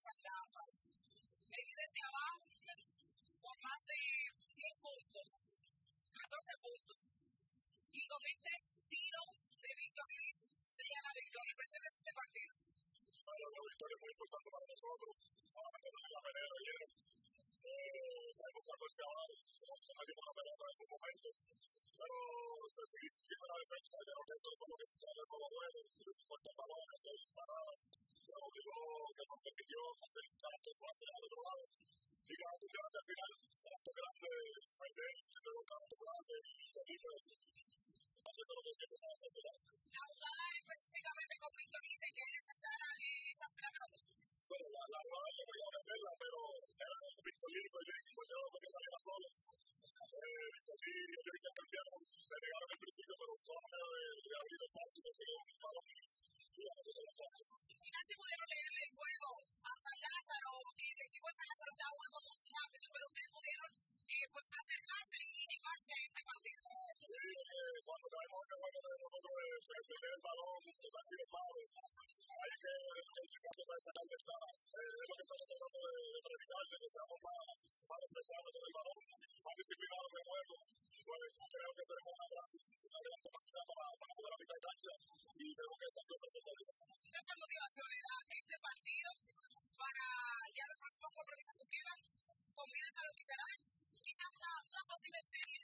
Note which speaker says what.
Speaker 1: San Lázaro. Viene desde abajo con más de 10 puntos, 14 puntos. Y con este tiro de Víctor Luis sella la victoria. Impresionante este partido.
Speaker 2: Bueno, la victoria es muy importante para nosotros. Para meternos en la pelea de ayer. Estamos buscando el sábado. No metimos la pelota en algún momento. Pero se sigue insistiendo en la defensa. Yo creo que eso fue lo que trae el nuevo juego. Cortó el balón, hacer parada. Pero obligó que nos permitió hacer tantos pases al otro lado. Y tanto grande al final. Tanto grande defender. Luego tanto grande y terrible. Haciendo lo que siempre sabe hacer, ¿verdad?
Speaker 1: La jugada específicamente con Víctor dice que él está esa pelota.
Speaker 2: Bueno, la jugada yo voy a venderla, pero Víctor Lee fue yo porque saliera solo. Víctor Lee y ellos intercambiaron, le negaron al principio, pero toda manera de abrir el paso y conseguir un balón y ya, entonces los puntos.
Speaker 1: Al final se pudieron leerle el juego a San Lázaro, el equipo de San Lázaro estaba jugando muy rápido, pero ustedes pudieron pues acercarse y llevarse a este partido.
Speaker 2: Sí, cuando caemos en el juego de nosotros de el balón, tocar tiro paro, hay que tratar de sacar ventaja. Es lo que estamos tratando de predicar, de que seamos más especiales con el balón, más disciplinados en el juego. Pues creo que tenemos una gran capacidad para jugar a mitad de cancha y tenemos que sacar nuestra fortaleza.
Speaker 1: ¿Qué motivación le da este partido para ya los próximos compromisos que quedan? Comienza lo que será quizás una posible serie